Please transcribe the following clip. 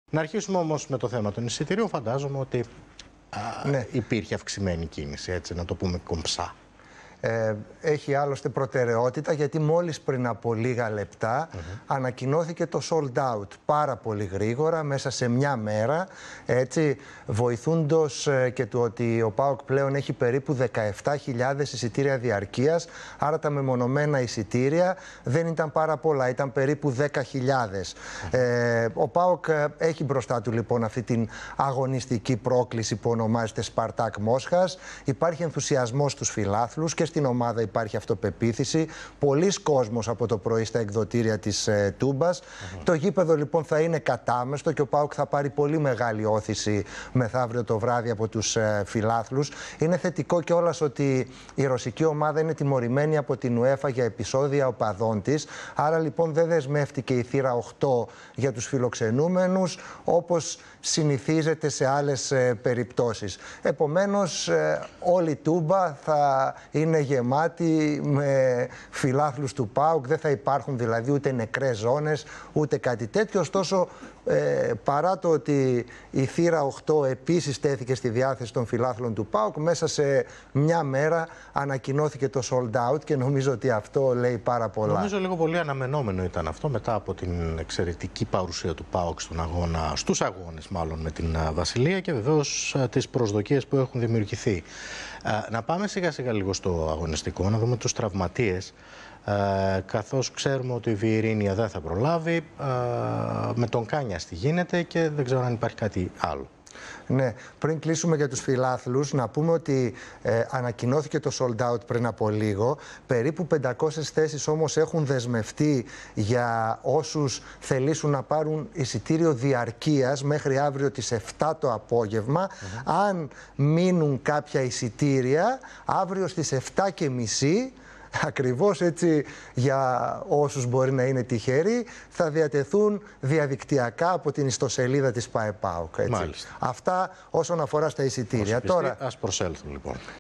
Να αρχίσουμε όμως με το θέμα των εισιτηρίων. Φαντάζομαι ότι υπήρχε αυξημένη κίνηση, έτσι να το πούμε κομψά. Έχει άλλωστε προτεραιότητα, γιατί μόλις πριν από λίγα λεπτά ανακοινώθηκε το sold out πάρα πολύ γρήγορα, μέσα σε μια μέρα, έτσι, βοηθούντος και του ότι ο ΠΑΟΚ πλέον έχει περίπου 17.000 εισιτήρια διαρκείας, άρα τα μεμονωμένα εισιτήρια δεν ήταν πάρα πολλά, ήταν περίπου 10.000. Ο ΠΑΟΚ έχει μπροστά του λοιπόν αυτή την αγωνιστική πρόκληση που ονομάζεται Σπαρτάκ Μόσχας. Υπάρχει ενθουσιασμός στους φιλάθλους και στην ομάδα υπάρχει αυτοπεποίθηση. Πολλοί κόσμος από το πρωί στα εκδοτήρια της Τούμπας. Το γήπεδο λοιπόν θα είναι κατάμεστο και ο ΠΑΟΚ θα πάρει πολύ μεγάλη όθηση μεθαύριο το βράδυ από τους φιλάθλους. Είναι θετικό κιόλας ότι η ρωσική ομάδα είναι τιμωρημένη από την UEFA για επεισόδια οπαδών της. Άρα λοιπόν δεν δεσμεύτηκε η θύρα 8 για τους φιλοξενούμενους όπως συνηθίζεται σε άλλες περιπτώσεις. Επομένως όλη η Τούμπα θα είναι γεμάτη με φιλάθλους του ΠΑΟΚ, δεν θα υπάρχουν δηλαδή ούτε νεκρές ζώνες ούτε κάτι τέτοιο. Ωστόσο, παρά το ότι η θύρα 8 επίσης τέθηκε στη διάθεση των φιλάθλων του ΠΑΟΚ, μέσα σε μια μέρα ανακοινώθηκε το sold out και νομίζω ότι αυτό λέει πάρα πολλά. Νομίζω λίγο πολύ αναμενόμενο ήταν αυτό μετά από την εξαιρετική παρουσία του ΠΑΟΚ στον αγώνα, στους αγώνες μάλλον με την Βασιλεία και βεβαίως τις προσδοκίες που έχουν δημιουργηθεί. Να πάμε σιγά σιγά λίγο στο αγωνιστικό, να δούμε τους τραυματίες. Καθώς ξέρουμε ότι η Βιερίνια δεν θα προλάβει, με τον Κάνιας τι γίνεται και δεν ξέρω αν υπάρχει κάτι άλλο. Ναι, πριν κλείσουμε για τους φιλάθλους, να πούμε ότι ανακοινώθηκε το sold out πριν από λίγο. Περίπου 500 θέσεις όμως έχουν δεσμευτεί για όσους θελήσουν να πάρουν εισιτήριο διαρκείας μέχρι αύριο τις 7 το απόγευμα. Αν μείνουν κάποια εισιτήρια, αύριο στις 7:30, ακριβώς έτσι για όσους μπορεί να είναι τυχεροί, θα διατεθούν διαδικτυακά από την ιστοσελίδα της ΠΑΕ ΠΑΟΚ. Αυτά όσον αφορά στα εισιτήρια. Τώρα, ας προσέλθουν λοιπόν.